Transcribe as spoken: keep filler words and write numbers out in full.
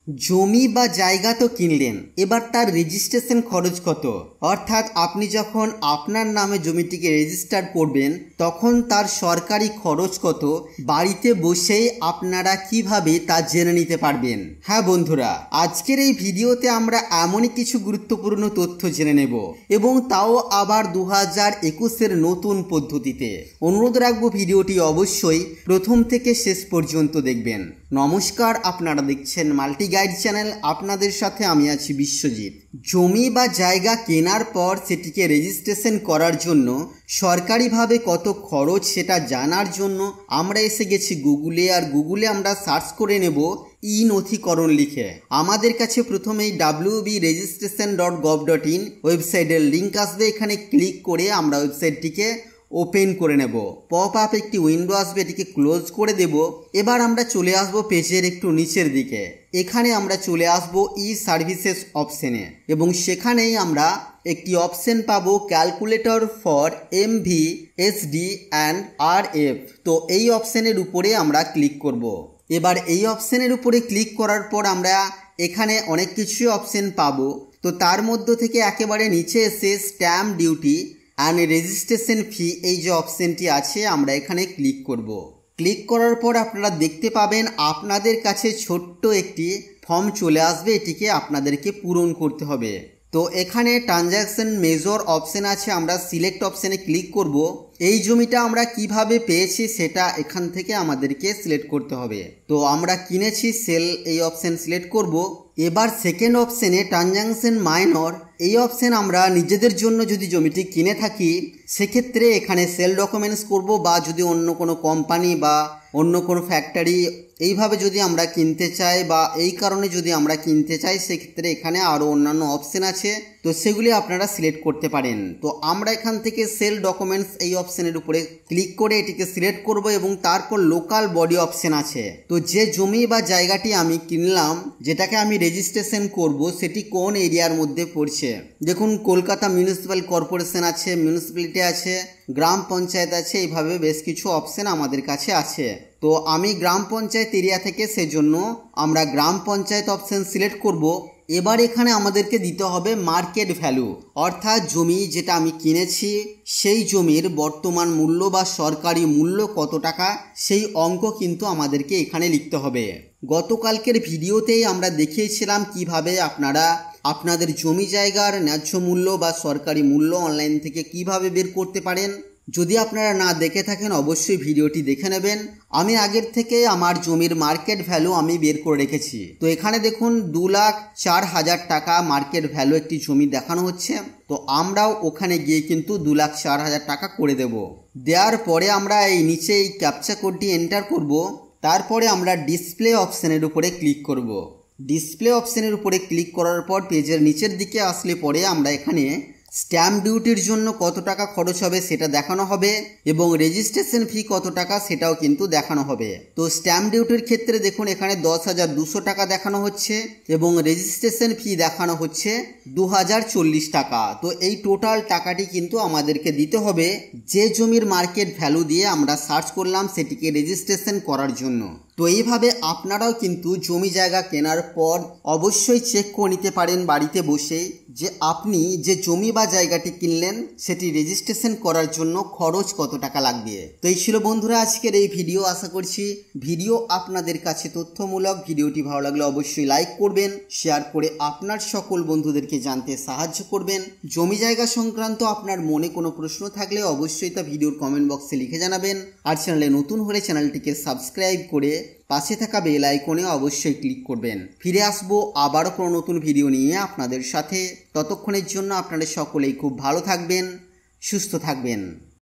জমি বা জায়গা তো কিনলেন, এবার তার রেজিস্ট্রেশন খরচ কত? অর্থাৎ আপনি যখন আপনার নামে জমিটিকে রেজিস্টার করবেন তখন তার সরকারি খরচ কত, বাড়িতে বসেই আপনারা কিভাবে তা জেনে নিতে পারবেন। হ্যাঁ বন্ধুরা, আজকের এই ভিডিওতে আমরা এমনই কিছু গুরুত্বপূর্ণ তথ্য জেনে নেব, এবং তাও আবার দু হাজার একুশের নতুন পদ্ধতিতে। অনুরোধ রাখবো ভিডিওটি অবশ্যই প্রথম থেকে শেষ পর্যন্ত দেখবেন। নমস্কার, আপনারা দেখছেন মাল্টি গাইড চ্যানেল, আপনাদের সাথে আমি আছি বিশ্বজিৎ। জমি বা জায়গা কেনার পর সেটিকে রেজিস্ট্রেশন করার জন্য সরকারিভাবে কত খরচ সেটা জানার জন্য আমরা এসে গেছি গুগলে, আর গুগলে আমরা সার্চ করে নেব ই নথিকরণ লিখে। আমাদের কাছে প্রথমেই W B registration dot gov dot in ওয়েবসাইটের লিঙ্ক আসবে। এখানে ক্লিক করে আমরা ওয়েবসাইটটিকে ওপেন করে নেব। পপ আপ একটি উইন্ডো আসবে, এটিকে ক্লোজ করে দেব। এবার আমরা চলে আসব পেজের একটু নিচের দিকে। এখানে আমরা চলে আসব ই সার্ভিসেস অপশনে, এবং সেখানেই আমরা একটি অপশন পাবো calculator for M V S D and R F. তো এই অপশনের উপরে আমরা ক্লিক করব। এবার এই অপশনের উপরে ক্লিক করার পর আমরা এখানে অনেক কিছু অপশন পাবো। তো তার মধ্য থেকে একেবারে নিচে এসে stamp duty and registration fee, এই যে অপশনটি আছে আমরা এখানে ক্লিক করব। ক্লিক করার পর আপনারা দেখতে পাবেন আপনাদের কাছে ছোট্ট একটি ফর্ম চলে আসবে, এটিকে আপনাদেরকে পূরণ করতে হবে। তো এখানে ট্রানজ্যাকশন মেজর অপশন আছে, আমরা সিলেক্ট অপশনে ক্লিক করব। এই জমিটা আমরা কিভাবে পেয়েছি সেটা এখান থেকে আমাদেরকে সিলেক্ট করতে হবে। তো আমরা কিনেছি, সেল এই অপশন সিলেক্ট করব। এবার সেকেন্ড অপশনে ট্রানজ্যাকশন মাইনর, এই অপশন আমরা নিজেদের জন্য যদি জমিটি কিনে থাকি সেক্ষেত্রে এখানে সেল ডকুমেন্টস করব, বা যদি অন্য কোনো কোম্পানি বা অন্য কোনো ফ্যাক্টরি এইভাবে যদি আমরা কিনতে চাই বা এই কারণে যদি আমরা কিনতে চাই সেক্ষেত্রে এখানে আরও অন্যান্য অপশন আছে, তো সেগুলি আপনারা সিলেক্ট করতে পারেন। তো আমরা এখান থেকে সেল ডকুমেন্টস এই অপশনের উপরে ক্লিক করে এটিকে সিলেক্ট করব, এবং তারপর লোকাল বডি অপশন আছে। তো যে জমি বা জায়গাটি আমি কিনলাম, যেটাকে আমি রেজিস্ট্রেশন করব, সেটি কোন এরিয়ার মধ্যে পড়ছে। দেখুন, কলকাতা মিউনিসিপ্যাল কর্পোরেশন আছে, মিউনিসিপ্যালিটি আছে, গ্রাম পঞ্চায়েত আছে, এইভাবে বেশ কিছু অপশন আমাদের কাছে আছে। তো আমি গ্রাম পঞ্চায়েত এরিয়া থেকে, সেজন্য আমরা গ্রাম পঞ্চায়েত অপশন সিলেক্ট করব। এবার এখানে আমাদেরকে দিতে হবে মার্কেট ভ্যালু, অর্থাৎ জমি যেটা আমি কিনেছি সেই জমির বর্তমান মূল্য বা সরকারি মূল্য কত টাকা, সেই অঙ্ক কিন্তু আমাদেরকে এখানে লিখতে হবে। গতকালকের ভিডিওতেই আমরা দেখিয়েছিলাম কিভাবে আপনারা আপনাদের জমি জায়গার ন্যায্য মূল্য বা সরকারি মূল্য অনলাইন থেকে কিভাবে বের করতে পারেন। যদি আপনারা না দেখে থাকেন অবশ্যই ভিডিওটি দেখে নেবেন। আমি আগের থেকে আমার জমির মার্কেট ভ্যালু আমি বের করে রেখেছি। তো এখানে দেখুন দু লাখ চার হাজার টাকা মার্কেট ভ্যালু একটি জমি দেখানো হচ্ছে। তো আমরাও ওখানে গিয়ে কিন্তু দু লাখ চার হাজার টাকা করে দেব। দেওয়ার পরে আমরা এই নিচে এই ক্যাপচা কোডটি এন্টার করব। তারপরে আমরা ডিসপ্লে অপশনের উপরে ক্লিক করব। ডিসপ্লে অপশনের উপরে ক্লিক করার পর পেজের নিচের দিকে আসলে পরে আমরা এখানে স্ট্যাম্প ডিউটির জন্য কত টাকা খরচ হবে সেটা দেখানো হবে, এবং রেজিস্ট্রেশন ফি কত টাকা সেটাও কিন্তু দেখানো হবে। তো স্ট্যাম্প ডিউটির ক্ষেত্রে দেখুন এখানে দশ হাজার দুশো টাকা দেখানো হচ্ছে, এবং রেজিস্ট্রেশন ফি দেখানো হচ্ছে দু হাজার চল্লিশ টাকা। তো এই টোটাল টাকাটি কিন্তু আমাদেরকে দিতে হবে যে জমির মার্কেট ভ্যালু দিয়ে আমরা সার্চ করলাম সেটিকে রেজিস্ট্রেশন করার জন্য। তো এইভাবে আপনারাও কিন্তু জমি জায়গা কেনার পর অবশ্যই চেক করে নিতে পারেন বাড়িতে বসে যে আপনি যে জমি বা জায়গাটি কিনলেন সেটি রেজিস্ট্রেশন করার জন্য খরচ কত টাকা লাগবে। তো এই ছিল বন্ধুরা আজকের এই ভিডিও। আশা করছি ভিডিও আপনাদের কাছে তথ্যমূলক। ভিডিওটি ভালো লাগলে অবশ্যই লাইক করবেন, শেয়ার করে আপনার সকল বন্ধুদেরকে জানতে সাহায্য করবেন। জমি জায়গা সংক্রান্ত আপনার মনে কোনো প্রশ্ন থাকলে অবশ্যই তা ভিডিওর কমেন্ট বক্সে লিখে জানাবেন। আর চ্যানেলে নতুন হলে চ্যানেলটিকে সাবস্ক্রাইব করে পাশে থাকা বেল আইকনে অবশ্যই ক্লিক করবেন। ফিরে আসবো আবারও কোনো নতুন ভিডিও নিয়ে আপনাদের সাথে। ততক্ষণের জন্য আপনারা সকলেই খুব ভালো থাকবেন, সুস্থ থাকবেন।